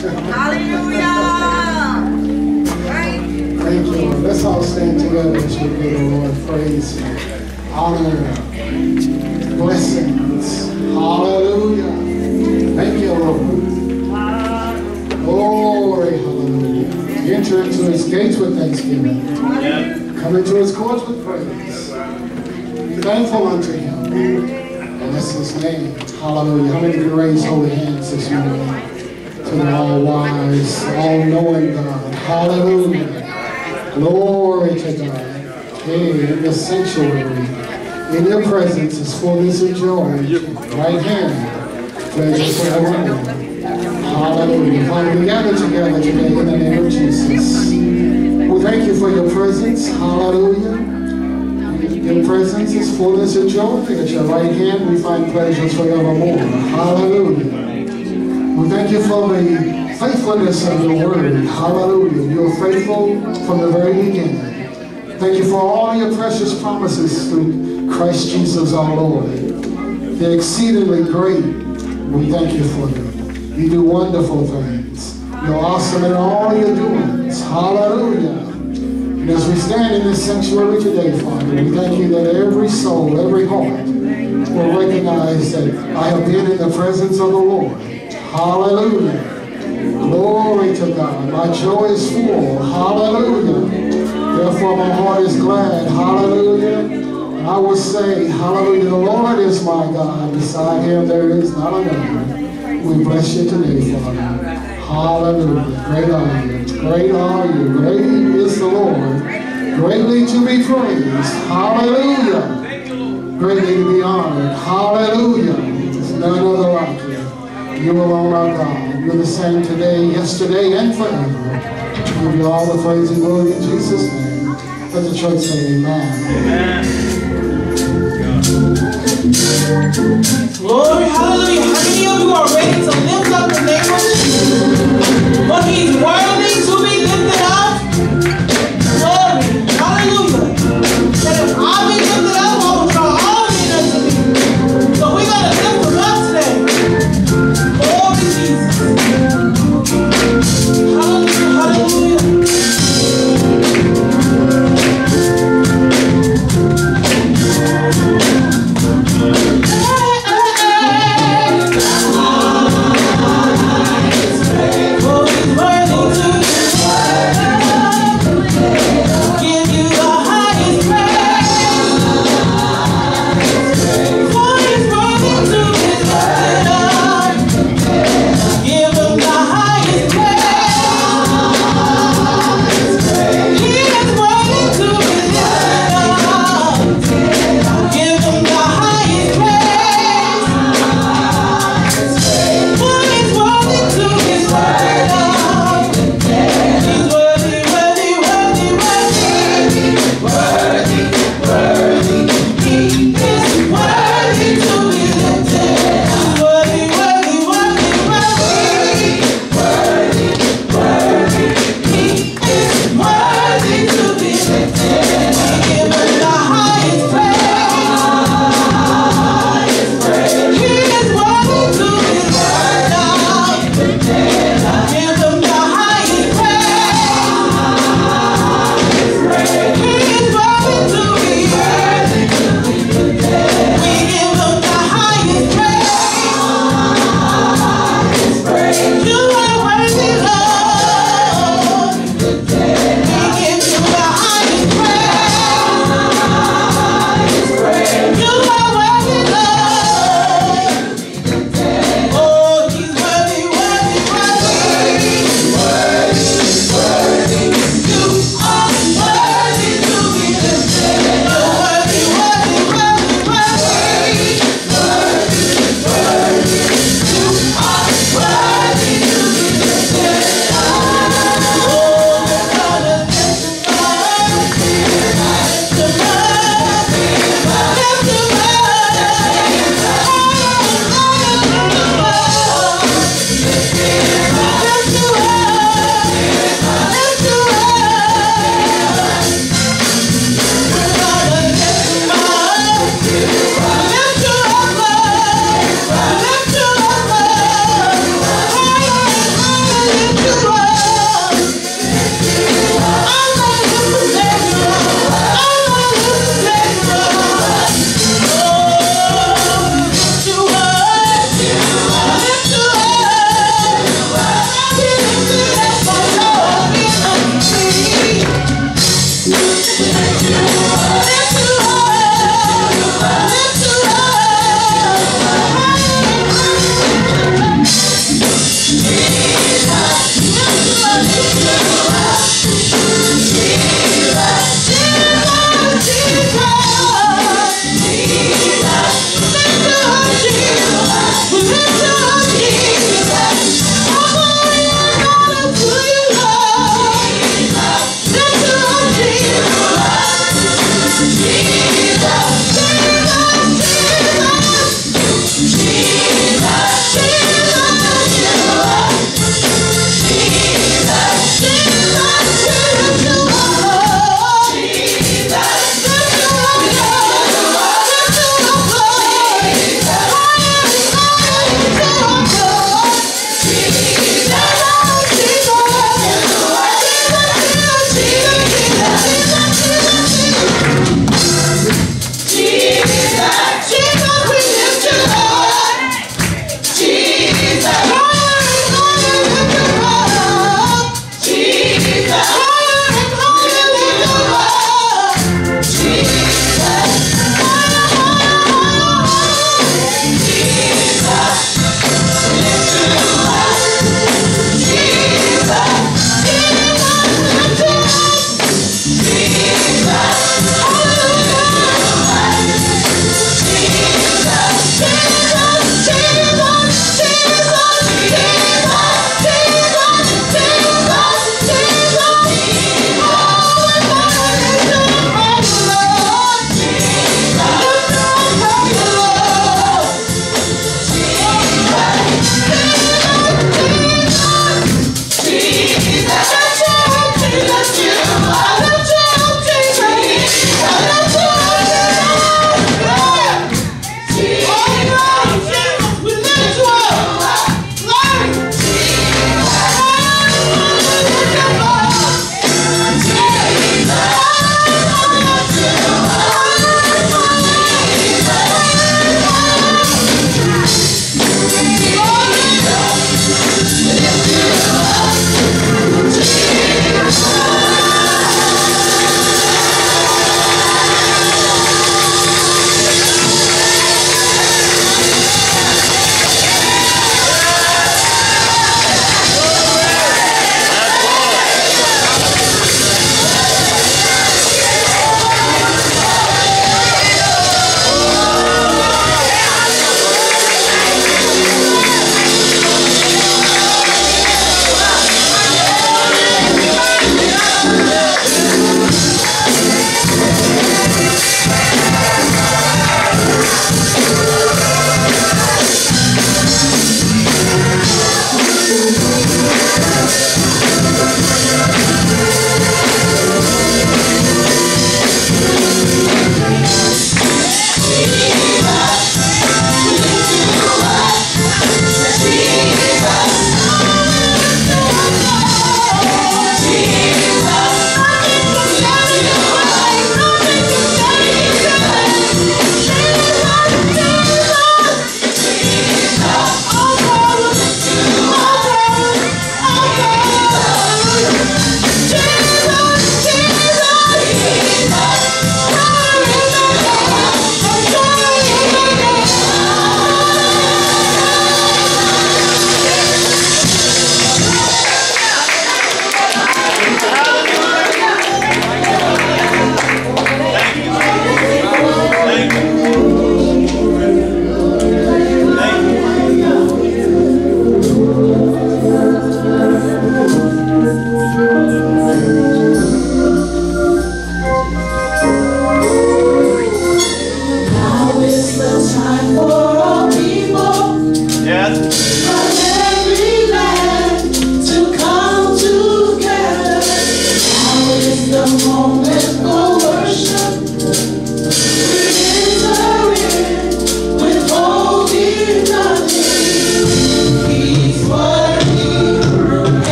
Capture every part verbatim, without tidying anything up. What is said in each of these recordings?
Hallelujah. Thank you. Thank you, Lord. Let's all stand together as we give the Lord praise, honor, blessings. Hallelujah. Thank you, Lord. Glory, hallelujah. Enter into his gates with thanksgiving. Come into his courts with praise. Thankful unto him. Bless his name. Hallelujah. How many can raise holy hands this morning to the all-wise, all-knowing God? Hallelujah. Glory to God. Hey, in the sanctuary, in your presence is fullness of joy. Right hand, pleasure forevermore. Hallelujah. Father, we gather together today in the name of Jesus. We thank you for your presence. Hallelujah. Your presence is fullness of joy. At your right hand we find pleasures forevermore. Hallelujah. We thank you for the faithfulness of your word. Hallelujah. You're faithful from the very beginning. Thank you for all your precious promises through Christ Jesus our Lord. They're exceedingly great. We thank you for them. You do wonderful things. You're awesome in all your doings. Hallelujah. And as we stand in this sanctuary today, Father, we thank you that every soul, every heart will recognize that I have been in the presence of the Lord. Hallelujah. Glory to God. My joy is full. Hallelujah. Therefore my heart is glad. Hallelujah. And I will say, hallelujah, the Lord is my God. Beside him there is not another. We bless you today, Father. Hallelujah. Great are you. Great are you. Great is the Lord. Greatly to be praised. Hallelujah. Greatly to be honored. Hallelujah. There's none other like you. You alone are God. You're the same today, yesterday, and forever. We give you all the praise and glory in Jesus' name. Let the church say amen. Amen. Glory, hallelujah. How many of you are ready to lift up the name of Jesus? For he's worthy to be lifted up. Glory, hallelujah. That if I be lifted up, I will draw all men unto me. So we're going to lift him up today. Glory, Jesus. Hallelujah, hallelujah. Oh,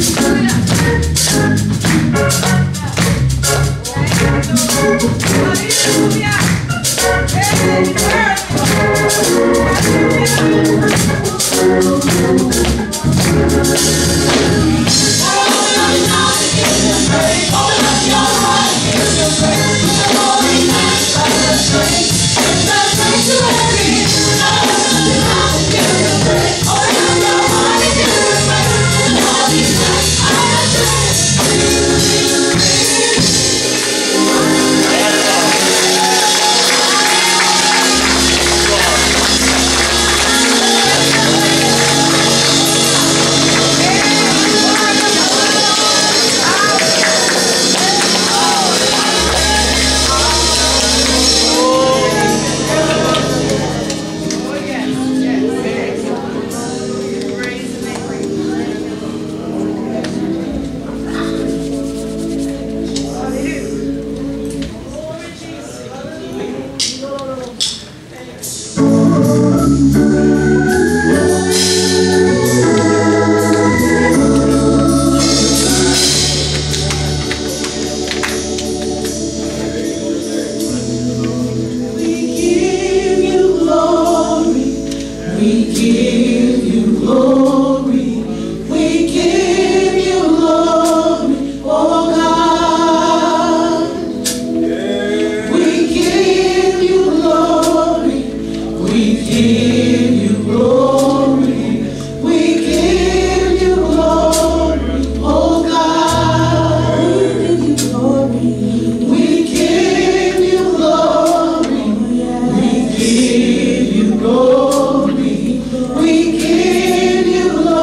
We give you glory.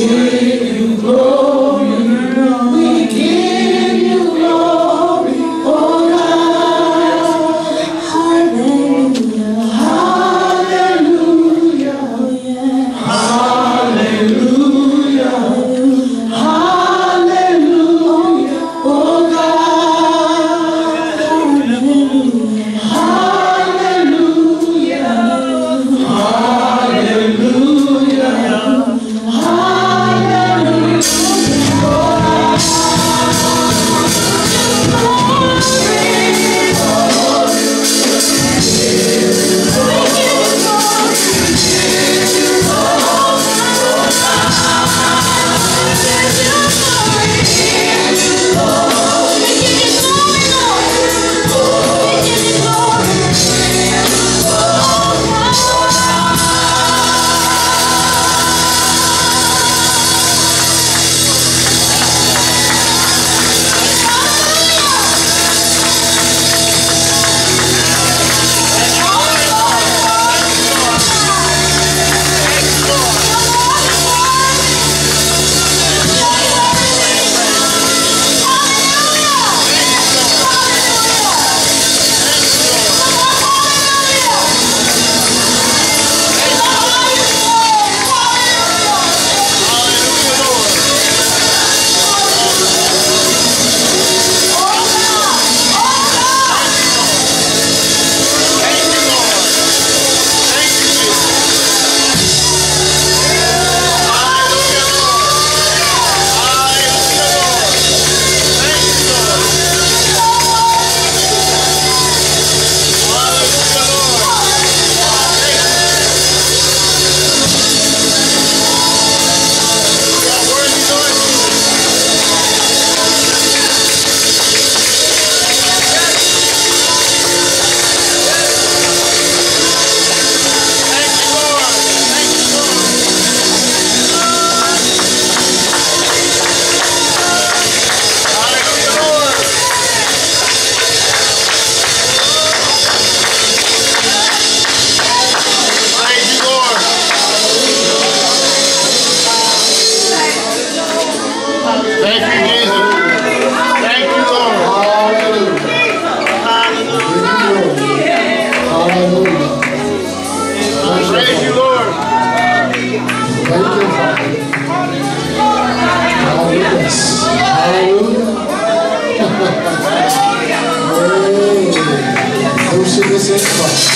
Whosoever in Christ.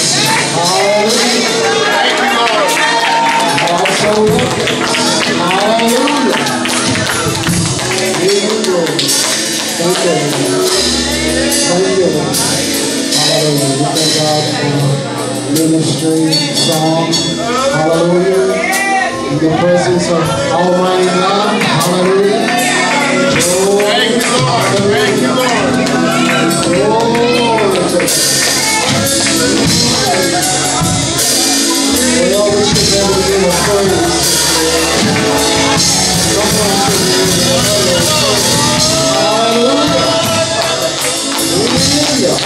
Hallelujah. Also hallelujah. Give you glory. Thank you, Lord. Thank you, Lord. Hallelujah. We thank God for ministry, song. Hallelujah. In the presence of Almighty God. Hallelujah. Oh, thank you, Lord. Thank you, Lord. Glory to God. Well, we should never be afraid. Someone should be afraid. Hallelujah. Hallelujah.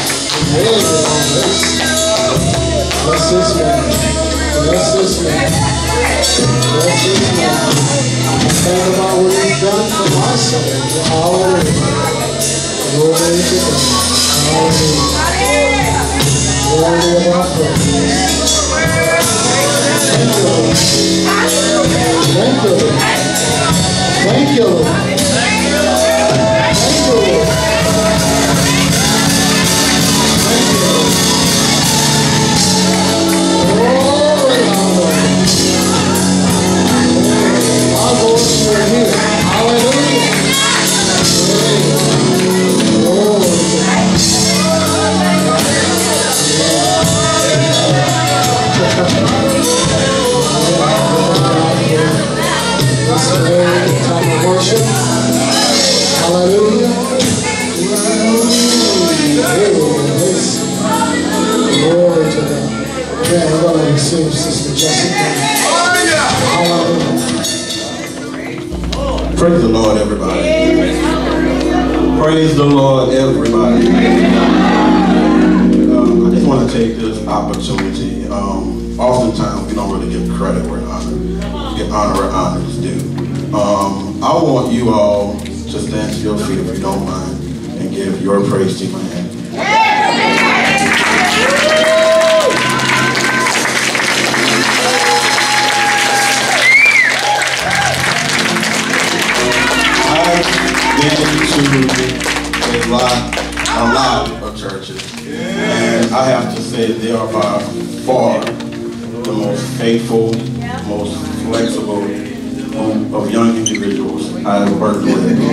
Bless this man. Bless this man. Bless this man. Think about what he's done for my soul. Hallelujah. Glory to God. Hallelujah. Glory to our praise. Thank you, Lord. Thank you, Lord. Thank you, Lord. Thank you, Lord. Thank you, Lord. Glory, hallelujah. Our voices are here. Hallelujah. Glory to God. This is a time of worship. Hallelujah. Glory to God. Yeah, we're going to receive Sister Jessica. Hallelujah. Praise the Lord, everybody. Praise the Lord, everybody. Um, I just want to take this opportunity. Um, oftentimes, we don't really give credit where honor. Give honor where honor is due. Um, I want you all to stand to your feet if you don't mind and give your praise team a hand. I've been to a lot, a lot of churches, and I have to say they are by far the most faithful, most flexible group of young individuals I have worked with. And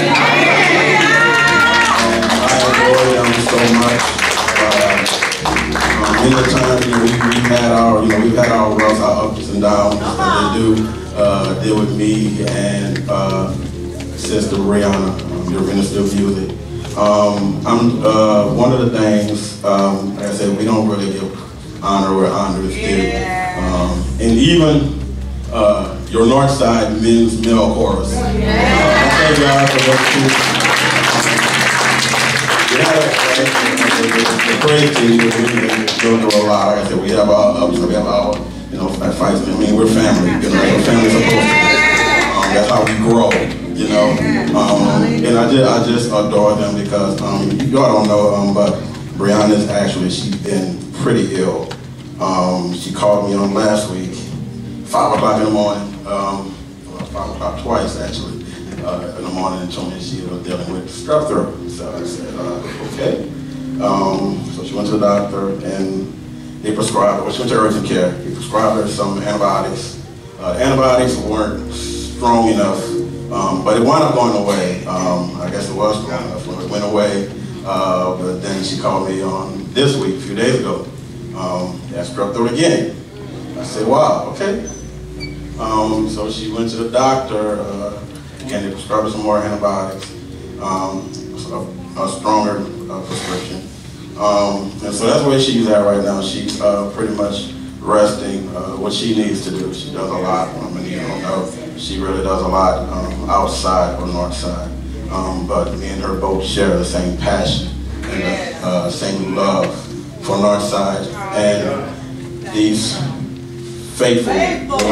I enjoy them so much. Uh, um, in the time, you know, we, we've had our, you know, we've had our rough, our ups and downs, and they do uh, deal with me and uh, Sister Brianna, um, your minister of music. Um, I'm uh, one of the things, um, like I said, we don't really give honor where honor is due. Um, and even uh, your Northside men's male chorus. Uh, I thank God for those two. We have the, the praise team, we go through a lot. Like I said, we have our ups and we have our, you know, fights. I mean, we're family. You know, we're family supposed to be. Um, that's how we grow. You know, um, and I just, I just adore them because um, y'all don't know, um, but Brianna's actually, she's been pretty ill. Um, she called me on last week, five o'clock in the morning, um, well, five o'clock twice actually, uh, in the morning, and told me she was dealing with strep throat. So I said, uh, okay. Um, so she went to the doctor and they prescribed her, well, she went to urgent care. They prescribed her some antibiotics. Uh, antibiotics weren't strong enough. Um, but it wound up going away. Um, I guess it was strong enough when it went away. Uh, but then she called me on this week, a few days ago. Um, had strep throat again. I said, wow, okay. Um, so she went to the doctor uh, and they prescribed her some more antibiotics, um, a, a stronger uh, prescription. Um, and so that's where she's at right now. She's uh, pretty much resting uh, what she needs to do. She does a lot. I mean, you don't know. She really does a lot um, outside or north side. Um, but me and her both share the same passion and the uh, same love for north side and these faithful women. Um,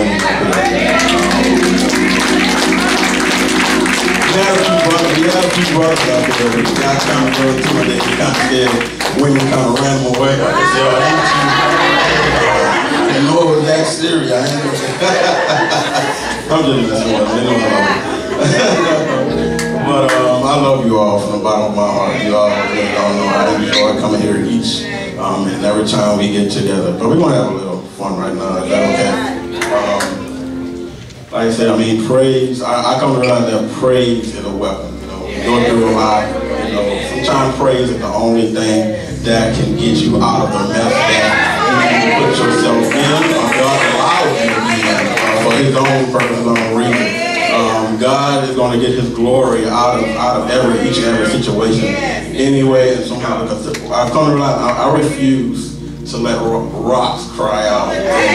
we have a few brothers, we have a few brothers out there, but you got kind of really intimidated. You kind of scared women kind of ran them away. Like they said, oh, ain't you? I didn't know it was that serious. I ain't know. I'm just messing with them. They know I love them. But um, I love you all from the bottom of my heart. You all really don't know. I enjoy coming here each um, and every time we get together. But we're going to have a little fun right now. Is that okay? Um, like I said, I mean, praise. I, I come to realize that praise is a weapon. You know, we go through a lot. You know, sometimes praise is the only thing that can get you out of the mess that you put yourself in, or God allows you to be in, uh, for His own purpose, His own reason. Um, God is going to get His glory out of out of every each and every situation, anyway and somehow. Because I've come to realize I, I refuse to let rocks cry out.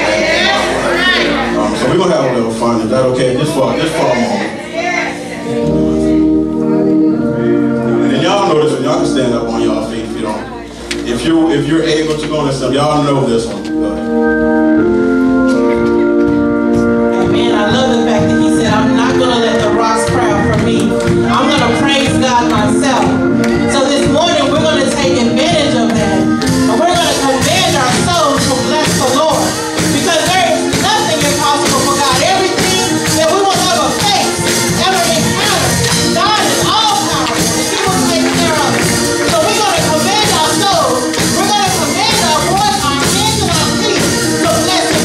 Um, so we're gonna have a little fun. Is that okay? Just for just for a moment. And y'all know this one. Y'all can stand up on y'all feet if you don't. If you if you're able to go on this, y'all know this one. Go ahead. Amen. I love the fact that he said, I'm not going to let the rocks cry out for me. I'm going to praise God myself. So this morning, we're going to take advantage of that. And we're going to command our souls to bless the Lord. Because there is nothing impossible for God. Everything that we will ever face, ever encounter, God is all powerful. He will take care of it. So we're going to command our souls. We're going to command our voice, our hands, and our feet to bless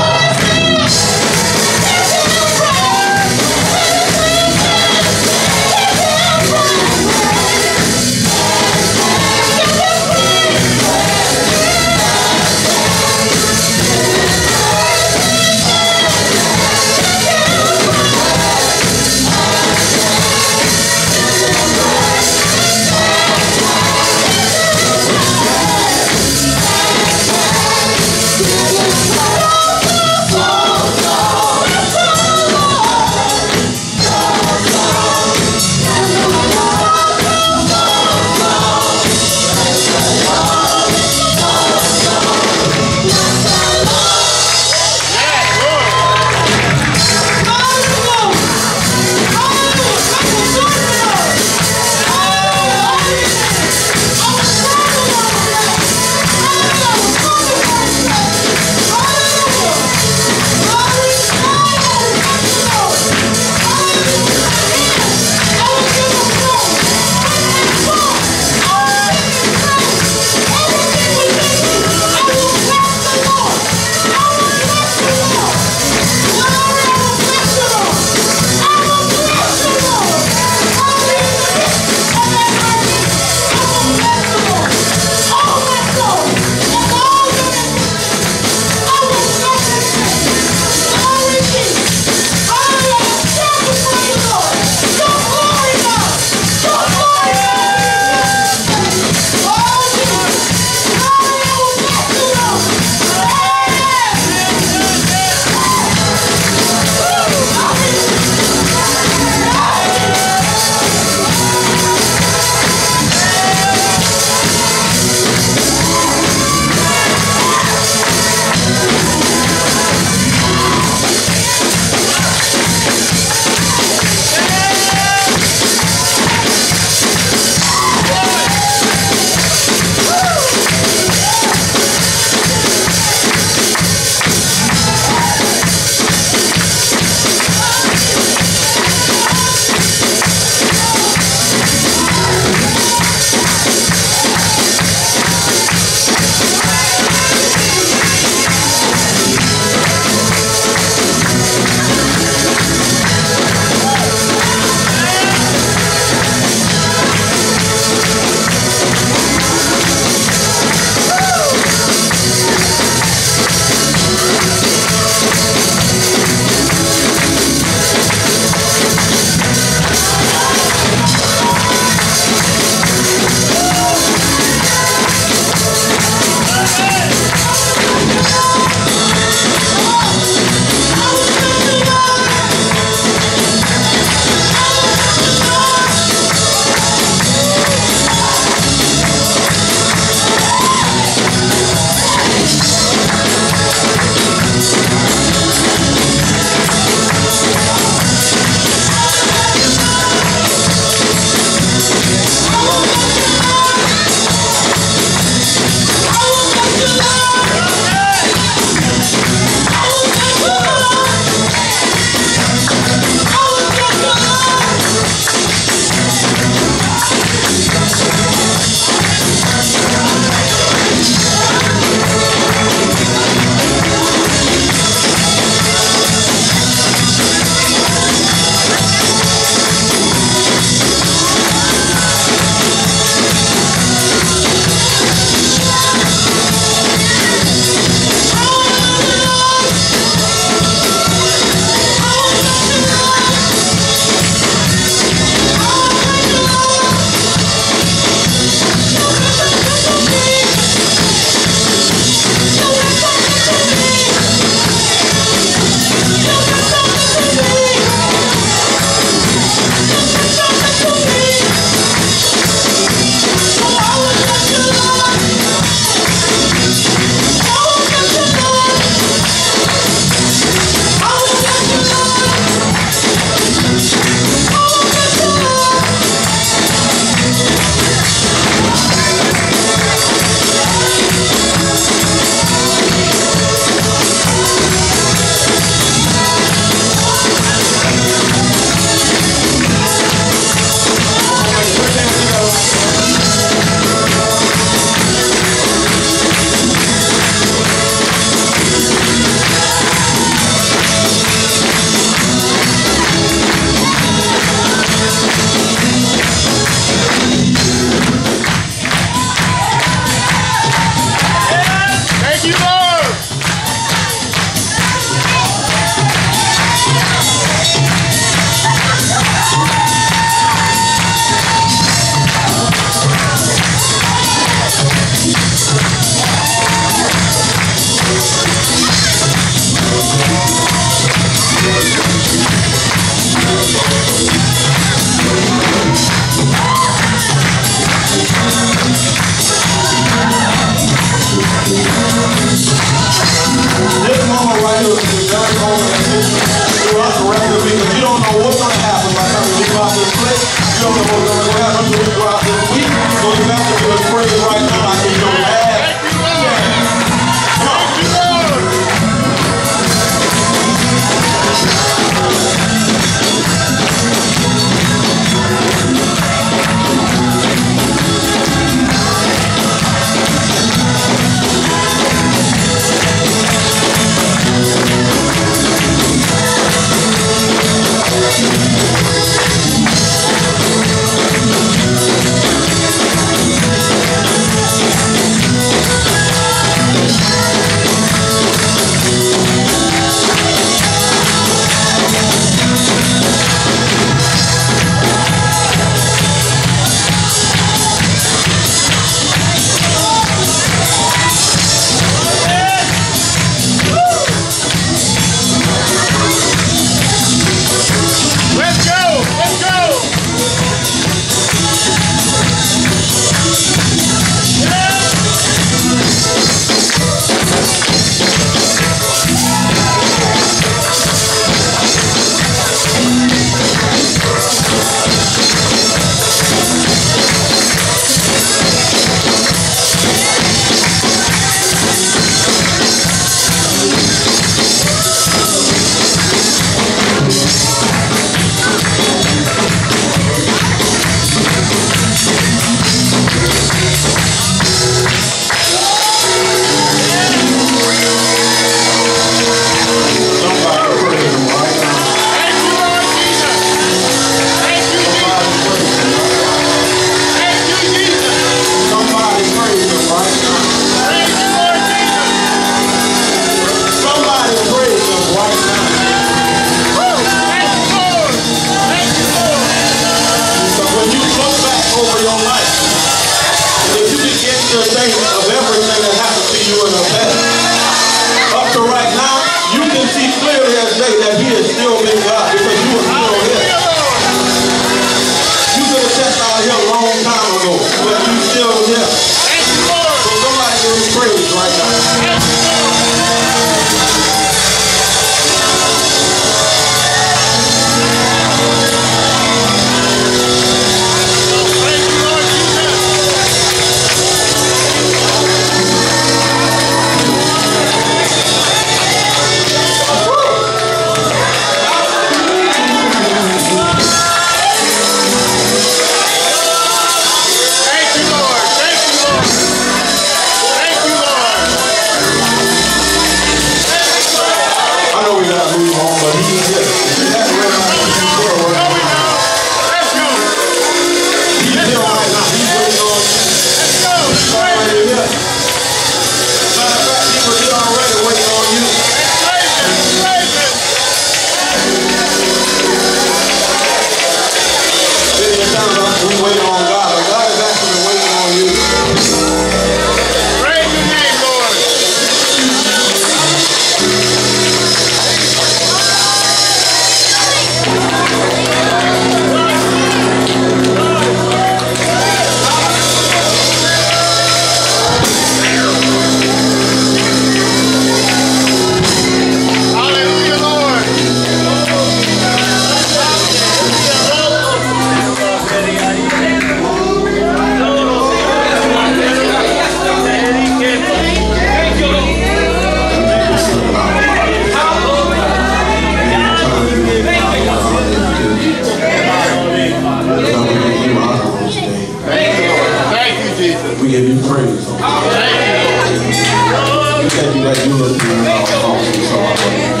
thank you that you look beyond our faults and so our ways.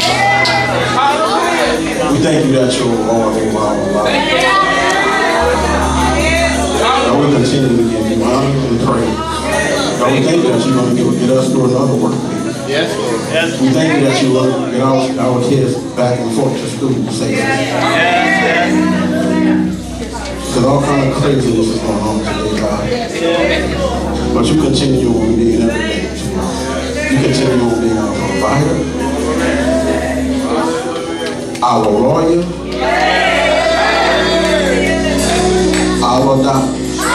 We thank you that you're Lord over our lives. God, we continue to give you honor and praise. God, we thank you that you're going to get us through another work week. Yes, Lord. Yes. We thank you that you will get our, our kids back and forth to school safely. Yes, yes. Because all kind of craziness is going on today, God. But you continue on being everything. You continue on being our provider, our lawyer, our doctor.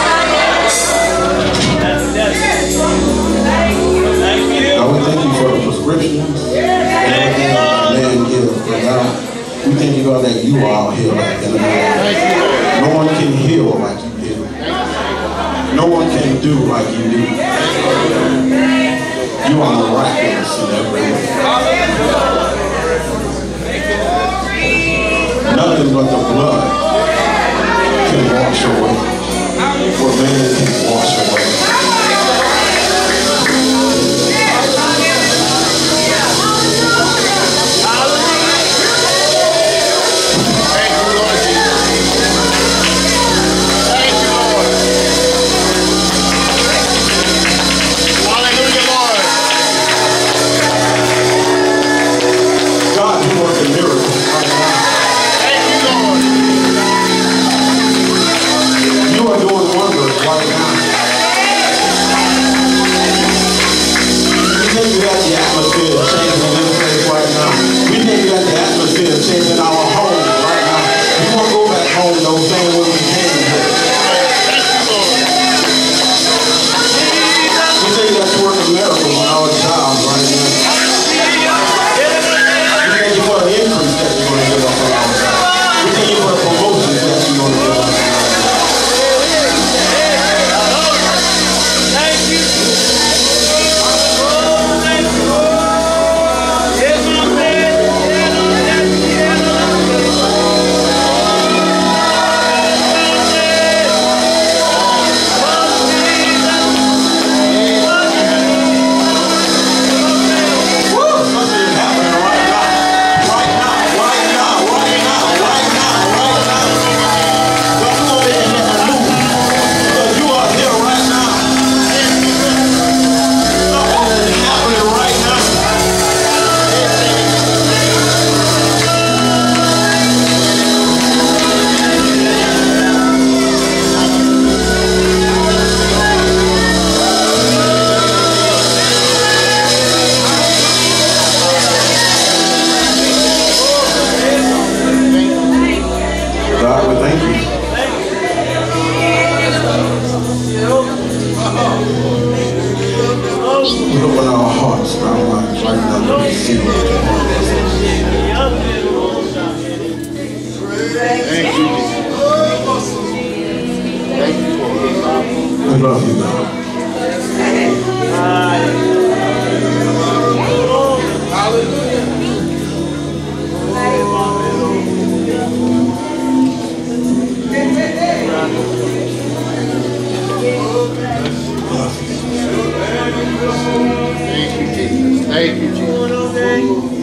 God, we thank you for the prescriptions and everything that man gives. But God, we thank you, God, that you are our healer. No one can heal like you do. No one can do like you do. You are miraculous in every way. Nothing but the blood can wash away. For man can wash away. Changing our home right now. We won't go back home though, same way we came here. We thank you that you work a miracle on our jobs right now. We thank you for the increase that you're going to give us on our jobs. We thank you for the promotions that you're going to give us. Thank you. God, we thank you. We open our hearts, our minds right now to receive what you want us to receive. Thank you, Thank you for We love you, God. Hallelujah. Thank you, Jesus. Thank you, Jesus.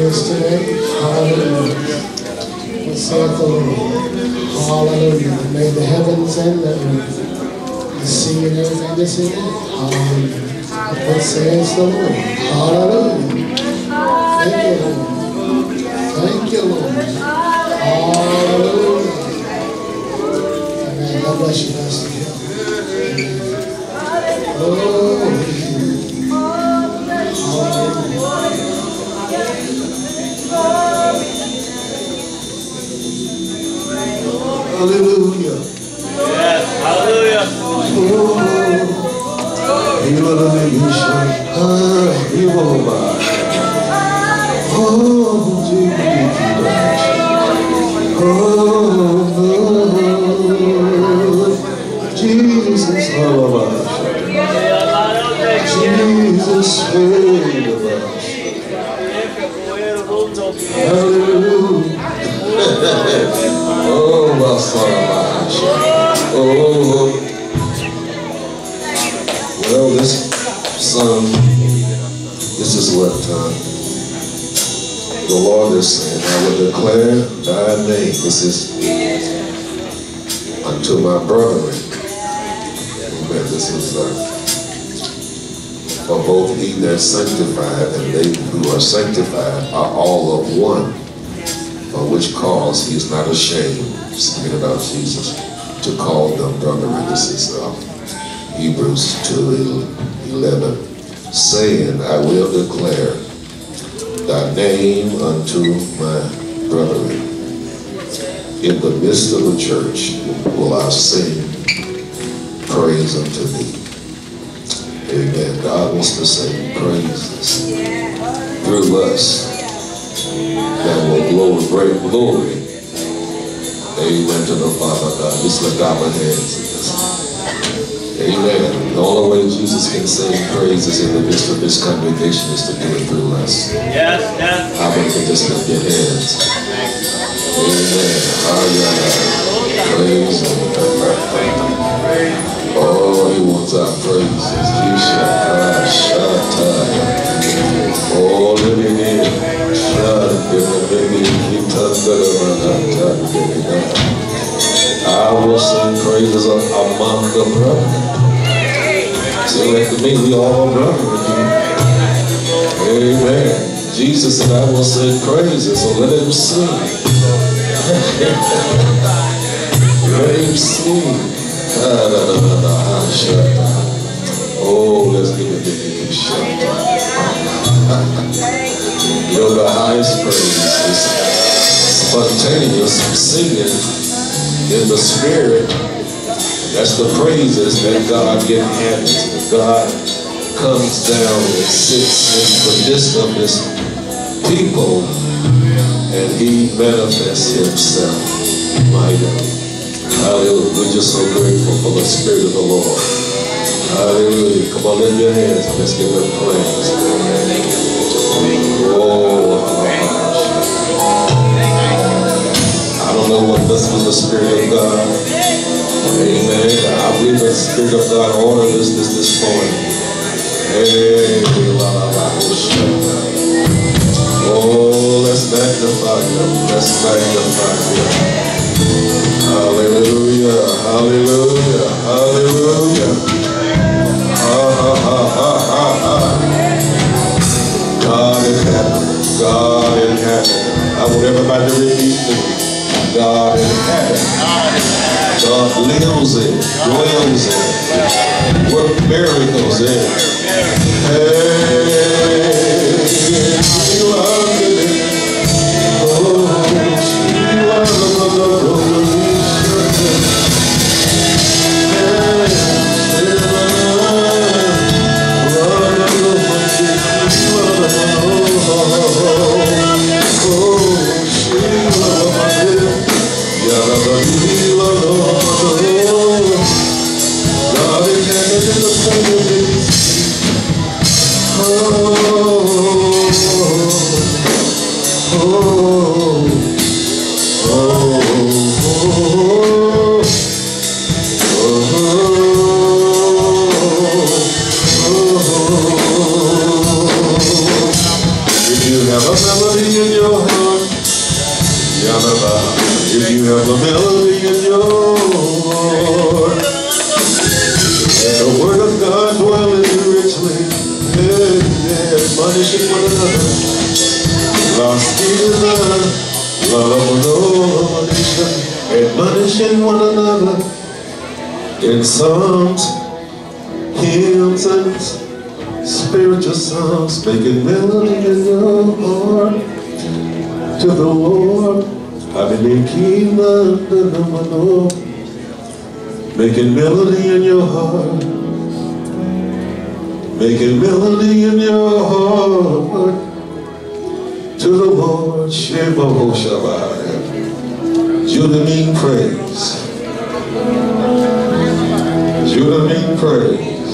us today. Hallelujah. What saith the Lord? Hallelujah. May the heavens and the earth, the sea and everything that's in it. Hallelujah. What says the Lord? Hallelujah. Thank you, Lord. Thank you, Lord. Hallelujah. Amen. God bless you, Pastor. Glory. Hallelujah. Yes, hallelujah. Jesus, Jesus, hallelujah. Oh, my son. Oh, well, this song, this is what uh, the Lord is saying. I will declare thy name. This is unto my brethren. Amen. This is uh, for both he that is sanctified and they who are sanctified are all of one. For which cause he is not ashamed, speaking about Jesus, to call them brethren. This is uh, Hebrews two eleven, saying, I will declare thy name unto my brethren. In the midst of the church will I sing praise unto thee. Amen. God wants to sing praises through us that will glory, bring glory. Amen to the Father God. Just lift our hands. Amen. The only way Jesus can sing praises in the midst of this congregation is to do it through us. Yes, yes. How many can just lift your hands? Amen. Hallelujah. Praise Him. Oh, He wants our praises. He shall shout. Oh, let me hear. I will sing praises among the brethren. So like to me, we all brethren. Amen. Jesus said, I will sing praises, so let him sing. Let him sing. Oh, let's give it a big shout. You know, the highest praise is spontaneous singing in the spirit. That's the praises that God inhabits. God comes down and sits in the midst of His people, and He manifests Himself mightily. Hallelujah. We're just so grateful for the Spirit of the Lord. Hallelujah. Come on, lift your hands and let's give Him praise. Oh, I don't know what this was the Spirit of God. Amen. I believe the Spirit of God ordered this this, this morning. Hey, oh, let's magnify Him. Let's magnify Him. Hallelujah. Hallelujah. Hallelujah. Ha ha ha ha ha ha. God in heaven, God in heaven. I want everybody to repeat me. God in heaven. God lives in, dwells in, work miracles in. Hey, you are good. Oh, you are Oh, one another in songs, hymns, and spiritual songs, making melody in your heart to the Lord. I believe King of the Lord, making melody in your heart, making melody in your heart to the Lord. Shema Hoshabaya. Judah mean praise. Judah mean praise.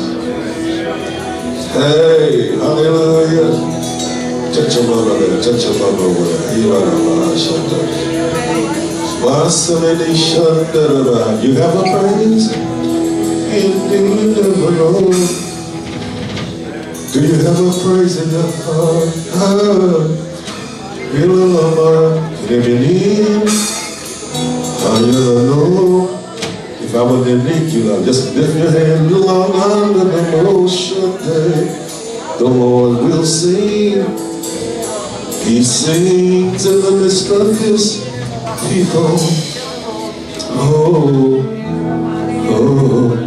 Hey, hallelujah. Touch your mama there, touch your mama there. You have a praise indeed of the Lord. Do you have a praise in your heart? You love it. I know. If I were to make you love, just lift your hand along under the motion day. The Lord will sing. He sings in the midst of his people. Oh, oh.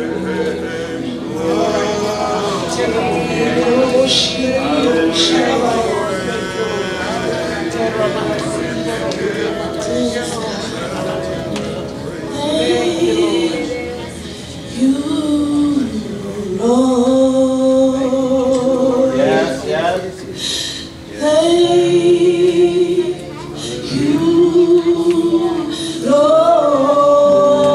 Yes, yes. Thank you, Lord.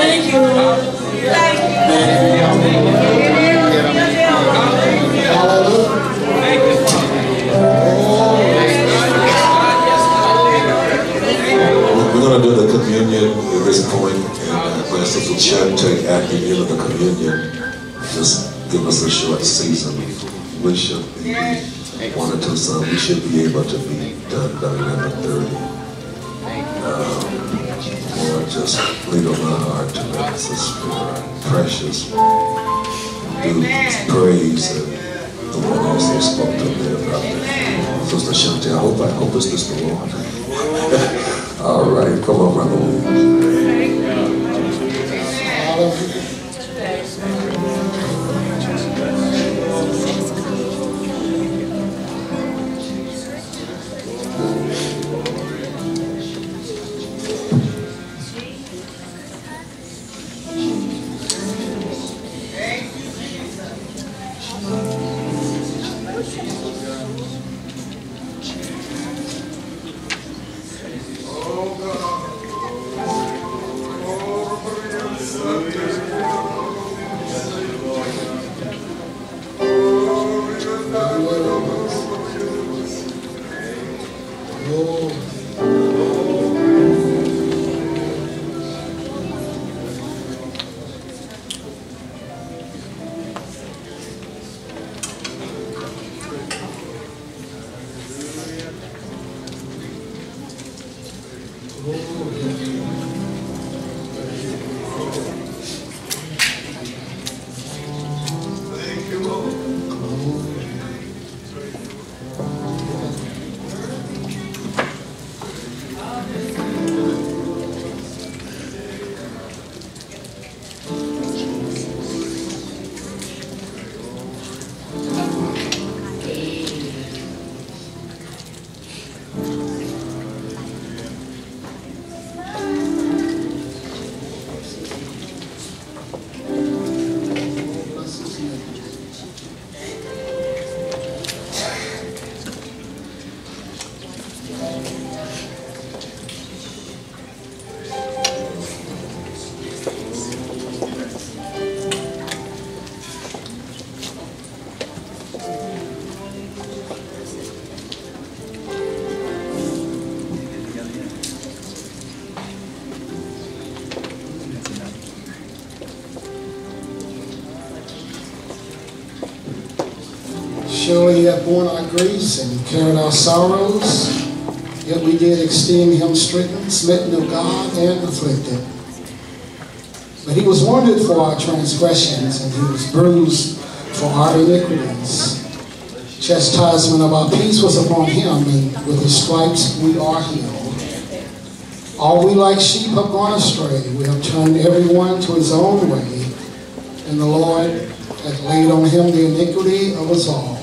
Thank you. Thank We're going to do the communion at this point, and uh, my sister Chantek at the end of the communion, just give us a short season. We should be one or two songs. We should be able to be done by eleven thirty. Um, Lord, just lead on my heart to make us precious. Do praise, and the Lord also spoke to me about that. Sister Shanti, I hope I hope it's just the Lord. All right, come on, Brother Williams. Surely he hath borne our griefs and carried our sorrows, yet we did esteem him stricken, smitten of God, and afflicted. But he was wounded for our transgressions, and he was bruised for our iniquities. Chastisement of our peace was upon him, and with his stripes we are healed. All we like sheep have gone astray. We have turned everyone to his own way, and the Lord hath laid on him the iniquity of us all.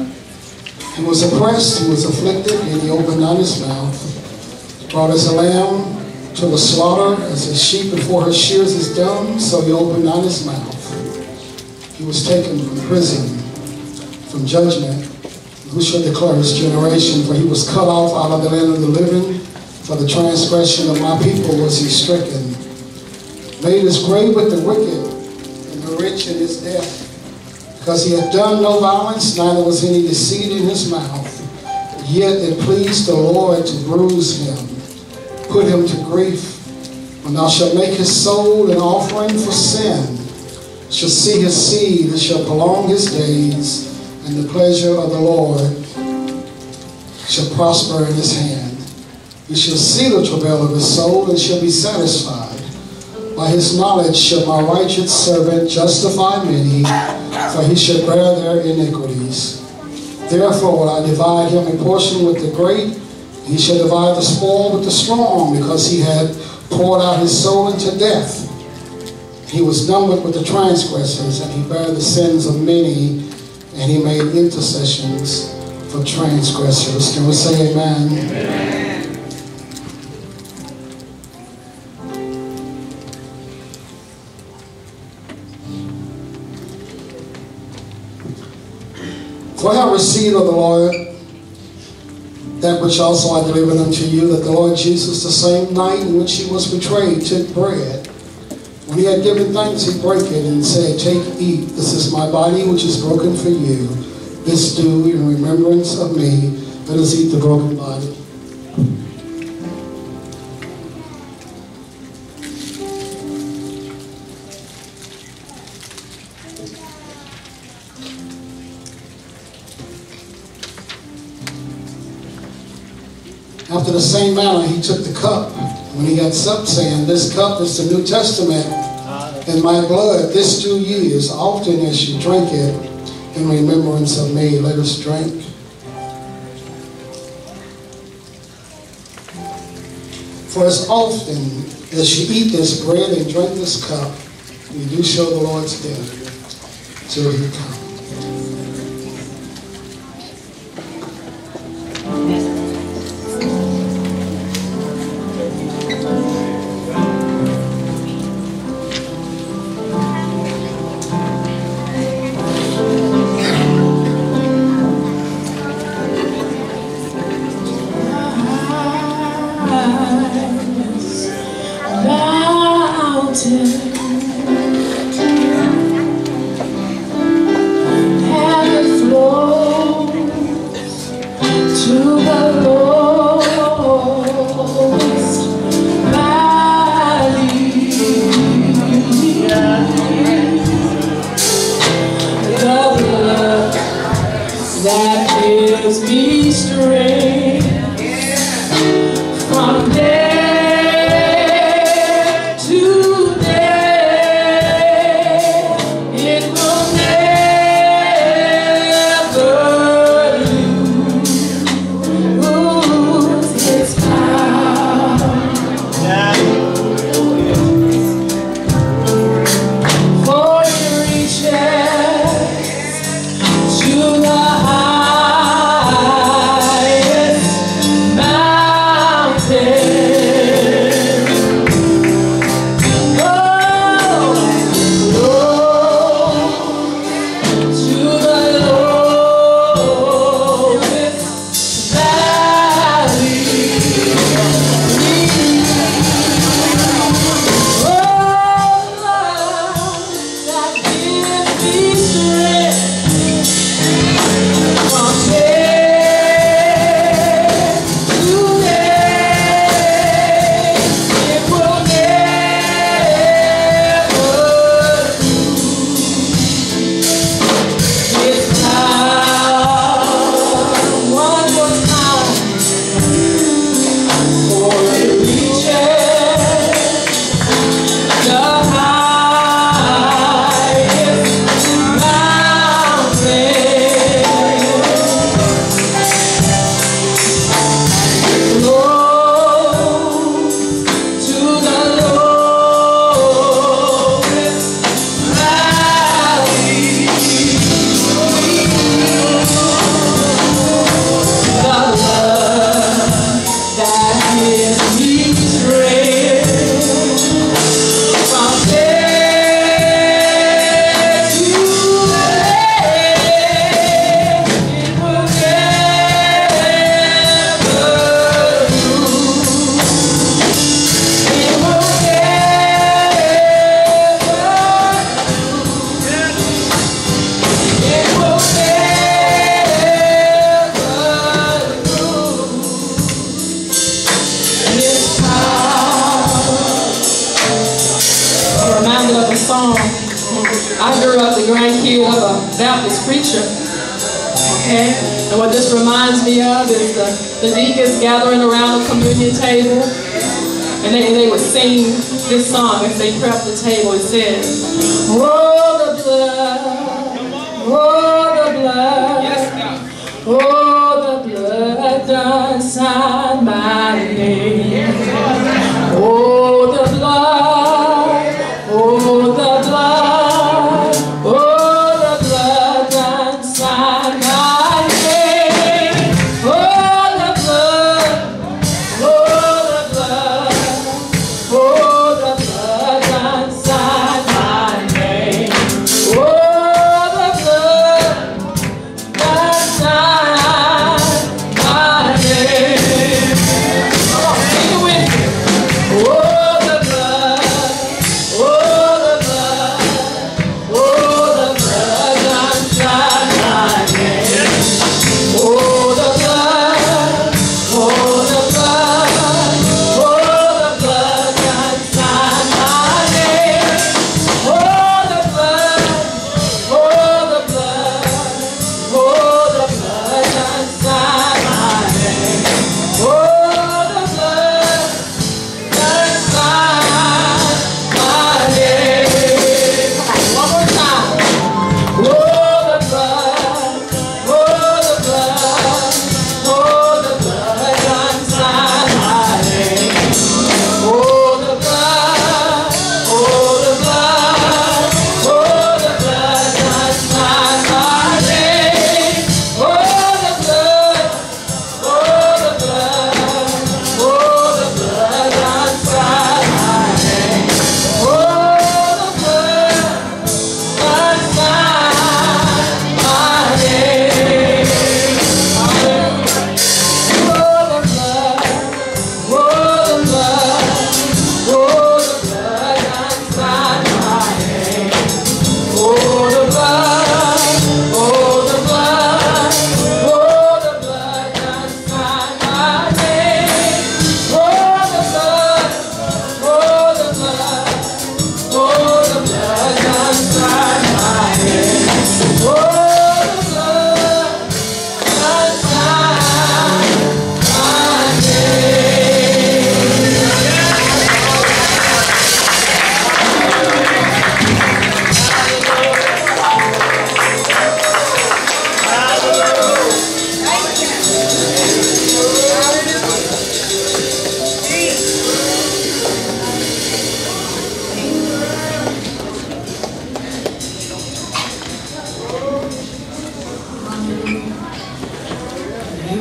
He was oppressed, he was afflicted, and he opened not his mouth. Brought as a lamb to the slaughter, as a sheep before her shears is dumb, so he opened not his mouth. He was taken from prison, from judgment. Who shall declare his generation? For he was cut off out of the land of the living. For the transgression of my people was he stricken. Made his grave with the wicked, and the rich in his death. Because he had done no violence, neither was any deceit in his mouth. Yet it pleased the Lord to bruise him, put him to grief. When thou shalt make his soul an offering for sin, shall see his seed, and shall prolong his days, and the pleasure of the Lord shall prosper in his hand. He shall see the travail of his soul, and shall be satisfied. By his knowledge shall my righteous servant justify many, for he shall bear their iniquities. Therefore will I divide him a portion with the great. He shall divide the spoil with the strong, because he had poured out his soul into death. He was numbered with the transgressors, and he bare the sins of many, and he made intercessions for transgressors. Can we say amen? Amen. For I have received of the Lord that which also I delivered unto you, that the Lord Jesus, the same night in which he was betrayed, took bread. When he had given thanks, he broke it and said, "Take, eat. This is my body, which is broken for you. This do in remembrance of me." Let us eat the broken body. After the same manner, he took the cup when he had supped, saying, "This cup is the New Testament in my blood. This do ye as often as you drink it in remembrance of me." Let us drink. For as often as you eat this bread and drink this cup, you do show the Lord's death till he comes. Baptist preacher. Okay? And what this reminds me of is the, the deacons gathering around the communion table, and they, they would sing this song as they prepped the table. It says, "Oh, the blood, oh, the blood, oh, the blood done sign my name. Oh, the blood, oh, the blood.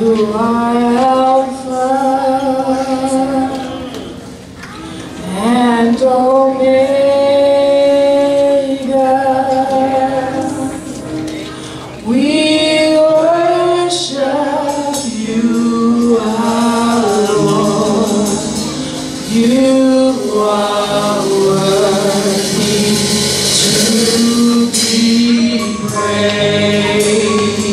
You are Alpha and Omega. We worship you, our Lord. You are worthy to be praised.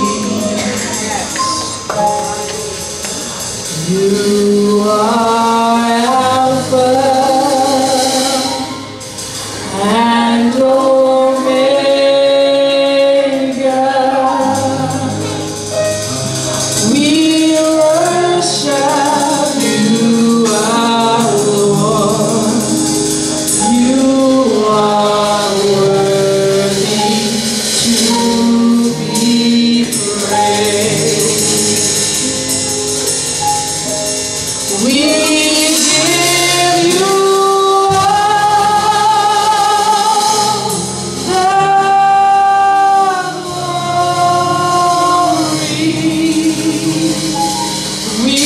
You are Alpha and Omega. We worship you, our Lord. You are worthy to be praised. We give you all the glory. We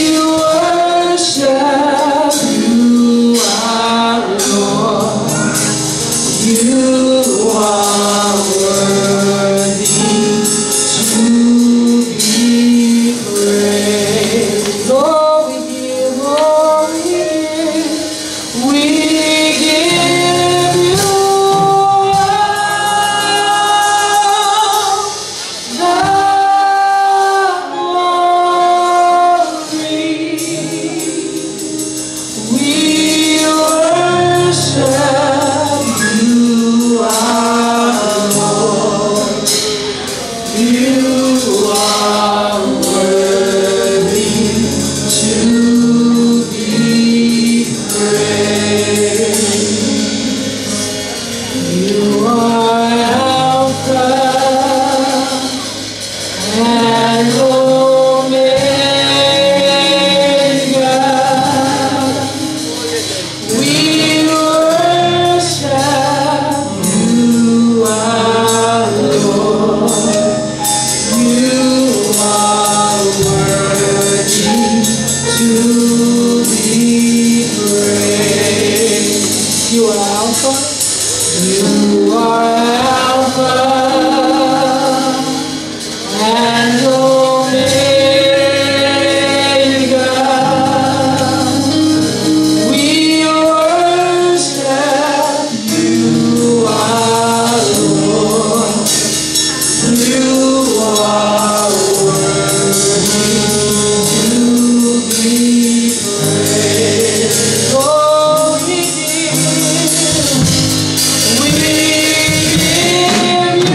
worship you, our Lord. You are worthy to be praised. Lord, we give, Lord, we give, we give you all the glory. We worship you, our Lord. You are worthy to be praised. You are Alpha and Omega. We worship you, our Lord. You are worthy to be praised. You are Alpha. You are Alpha and Omega. We worship you, our Lord. You are worthy to be praised. Oh, we give, we give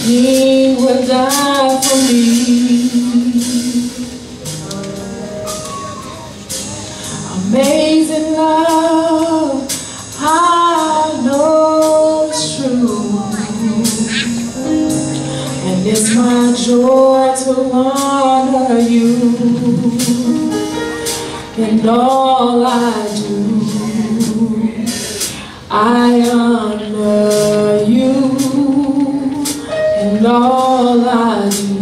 King would die for me. Amazing love, I know it's true. And it's my joy to honor you in all I do. I honor you in all I do.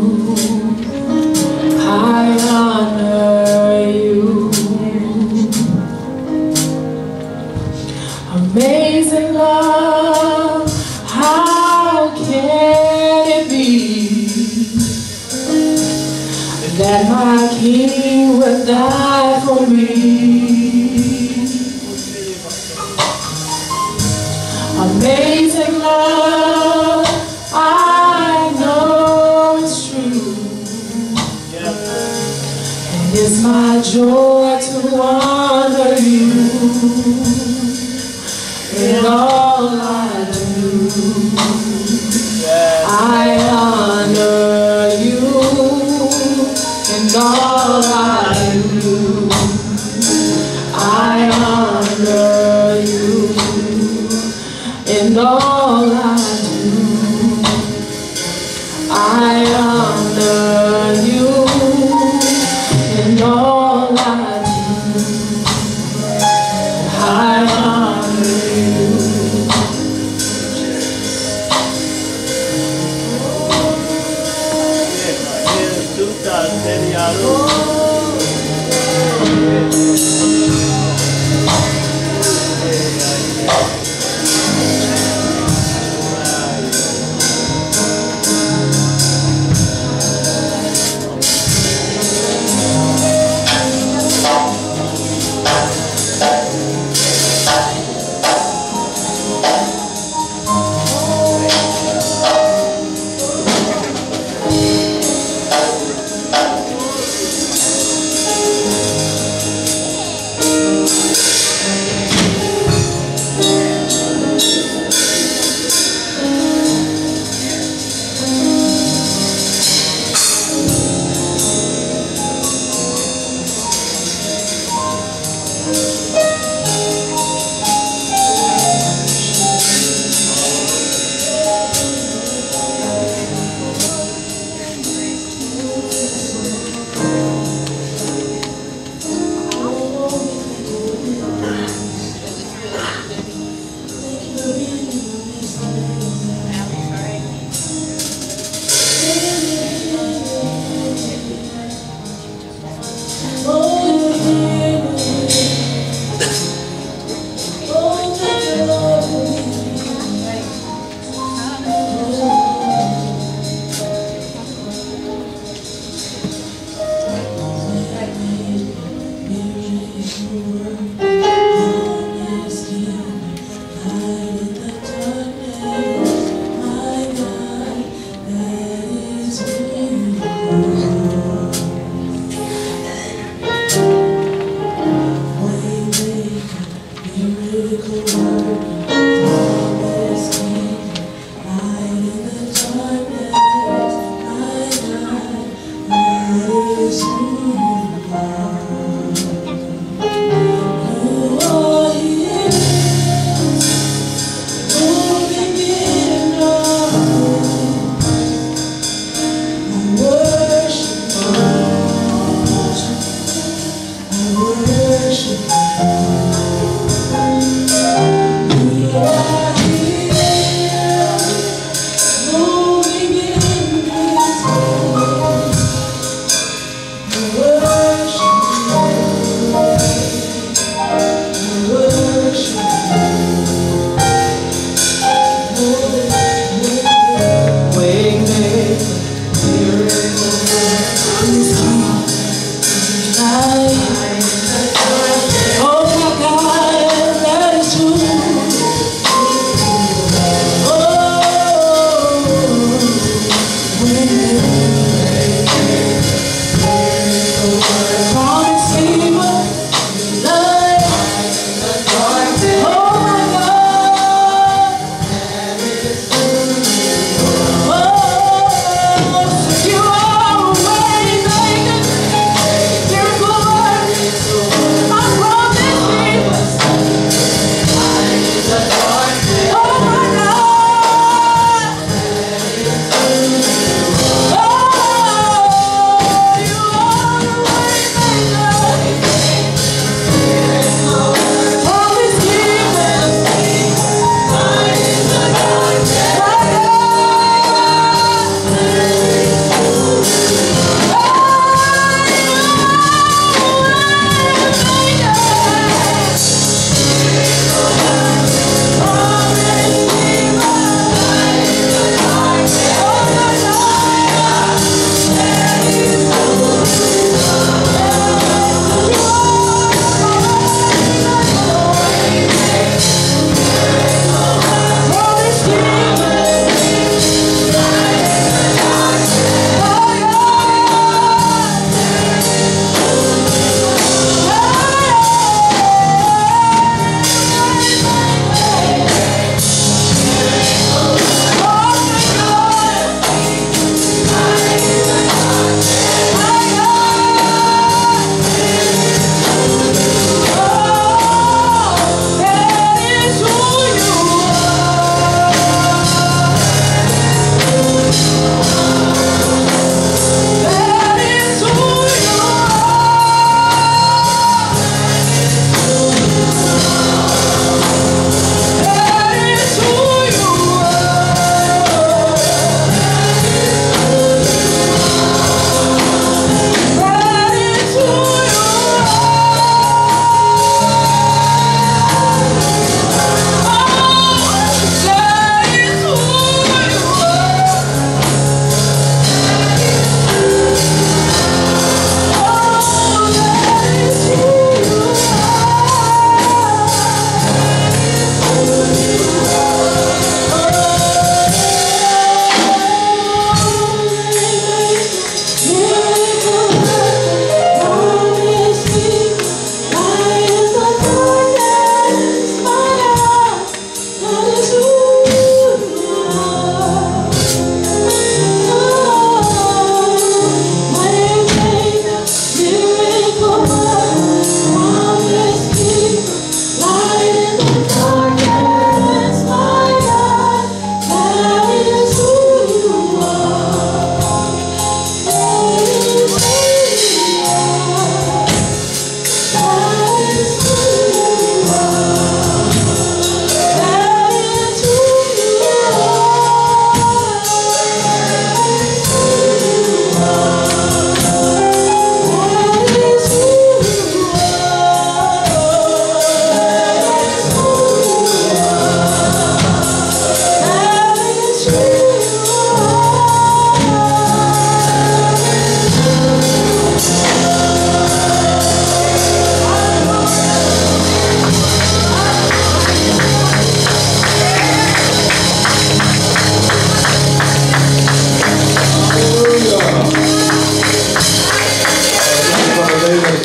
I honor you. Amazing love, how can it be that my King would die for me? Amazing love, I know it's true. And it's my joy to honor you in all I do. I honor you in all I do. I honor you in all I do. I honor you in all I do. I honor you.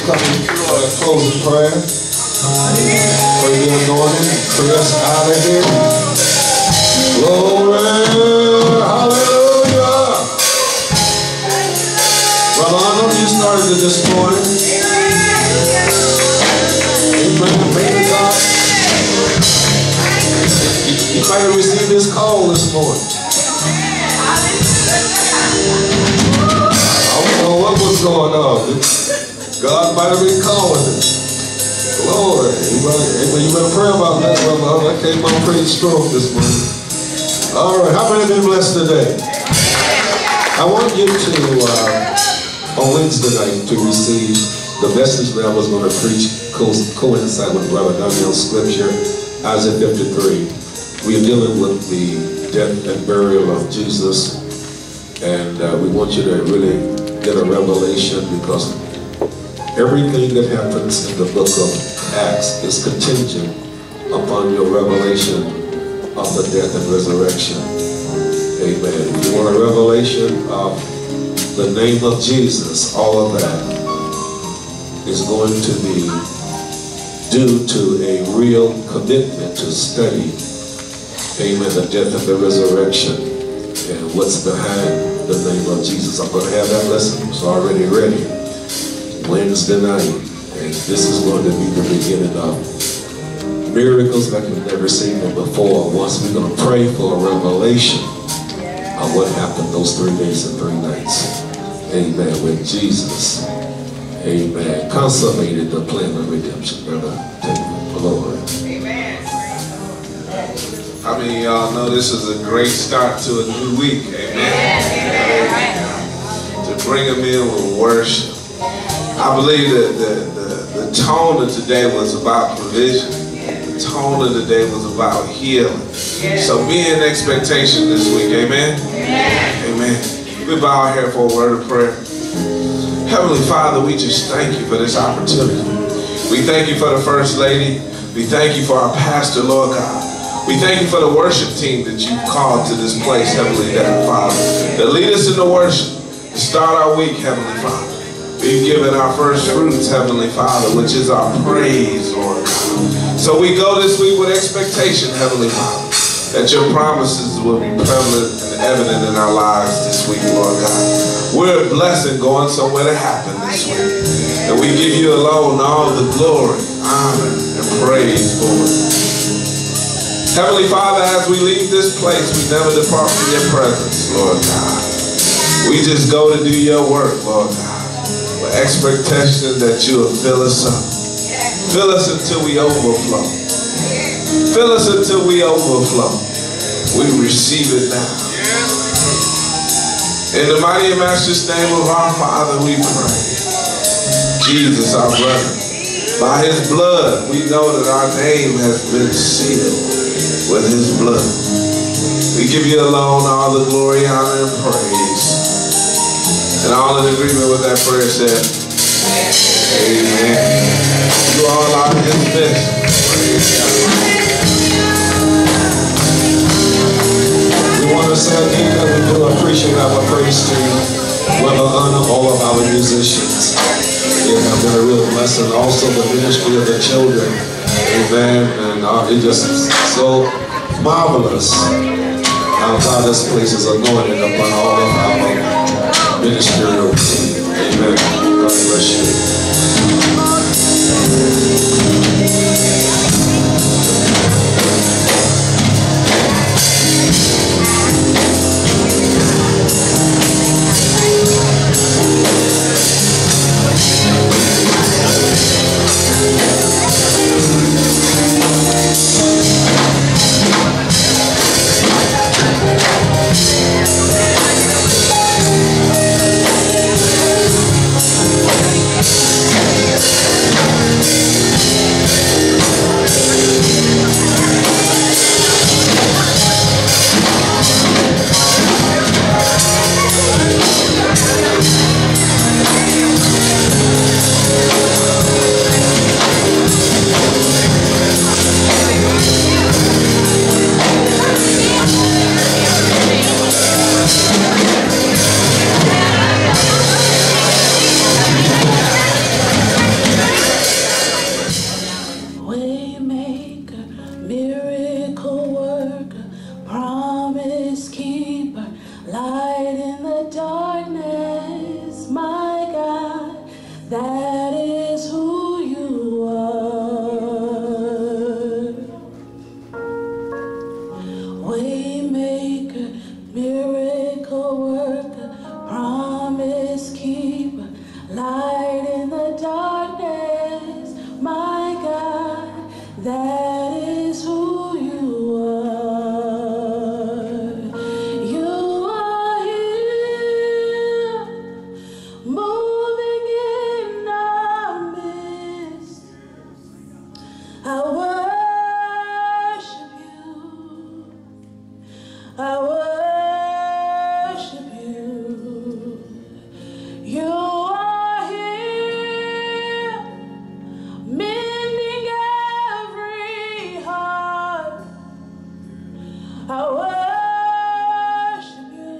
coming to our closing prayer. Pray the anointing. Pray us out of here. Glory. Hallelujah. Brother Arnold, you started it this morning. Amen. Praise God. You, you might have received this call this morning. I don't know what was going on. God might have been calling it. Lord, you better, you better pray about that, brother. I came on pretty strong this morning. All right, how many have been blessed today? I want you to, uh, on Wednesday night, to receive the message that I was going to preach, co coincide with Brother Daniel's scripture, Isaiah fifty-three. We are dealing with the death and burial of Jesus, and uh, we want you to really get a revelation, because everything that happens in the book of Acts is contingent upon your revelation of the death and resurrection. Amen. If you want a revelation of the name of Jesus, all of that is going to be due to a real commitment to study, amen, the death and the resurrection and what's behind the name of Jesus. I'm going to have that lesson. It's already ready. Wednesday night, and this is going to be the beginning of miracles like you've never seen them before. Once we're going to pray for a revelation of what happened those three days and three nights. Amen. When Jesus, amen, consummated the plan of redemption. Brother, take the Lord. Amen. I mean, y'all know this is a great start to a new week. Amen. Amen. To bring them in with worship. I believe that the, the, the tone of today was about provision. The tone of the day was about healing. So be in expectation this week. Amen? Amen. We bow our head for a word of prayer. Heavenly Father, we just thank you for this opportunity. We thank you for the First Lady. We thank you for our pastor, Lord God. We thank you for the worship team that you called to this place, Heavenly Father, that lead us in the worship, to start our week, Heavenly Father. We've given our first fruits, Heavenly Father, which is our praise, Lord God. So we go this week with expectation, Heavenly Father, that your promises will be prevalent and evident in our lives this week, Lord God. We're blessed going somewhere to happen this week. And we give you alone all the glory, honor, and praise for it. Heavenly Father, as we leave this place, we never depart from your presence, Lord God. We just go to do your work, Lord God. Expectation that you will fill us up. Fill us until we overflow. Fill us until we overflow. We receive it now. In the mighty and matchless name of our Father we pray. Jesus, our brother. By his blood, we know that our name has been sealed with his blood. We give you alone all the glory, honor, and praise. And all in agreement with that prayer said, amen. You all are dismissed. We want to say again that we do appreciate our praise team. We want to honor all of our musicians. It has been a real blessing. Also the ministry of the children. Amen. And uh, it's just so marvelous how God this place is anointed upon all of our ministerial team. Amen. God bless you. the darkness, my God, that is who you are. You are here, moving in our midst. I worship you. I worship you. You are here, mending every heart. I worship you.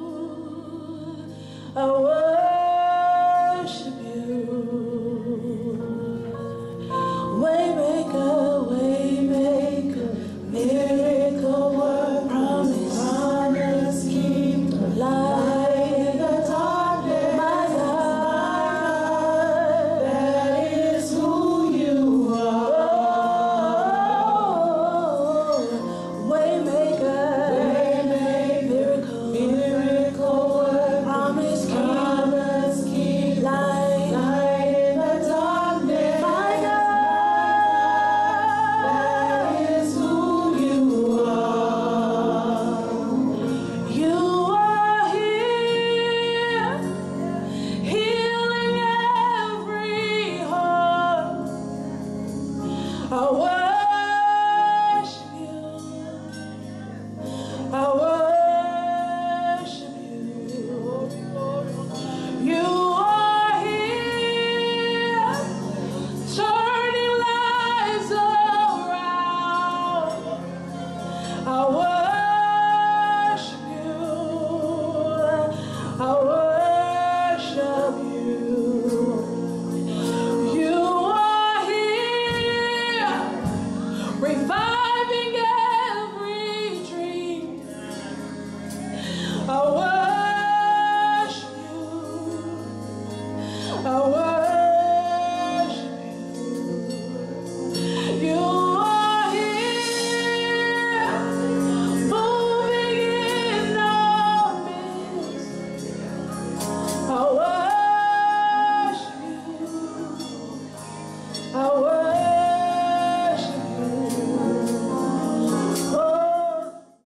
I worship you. Waymaker, waymaker, miracle work, promise, promise, keep light in the darkness. My God, that is who you are. Waymaker, miracle, miracle work, promise, promise, keep light, light in the darkness. My God, that is who you are. You are here, healing every heart. I worship you. I worship you. You are here, turning lives around. I worship you. I worship you. You are here, reviving every dream. I worship you. I worship you. You are here, moving in our midst. I worship you. I worship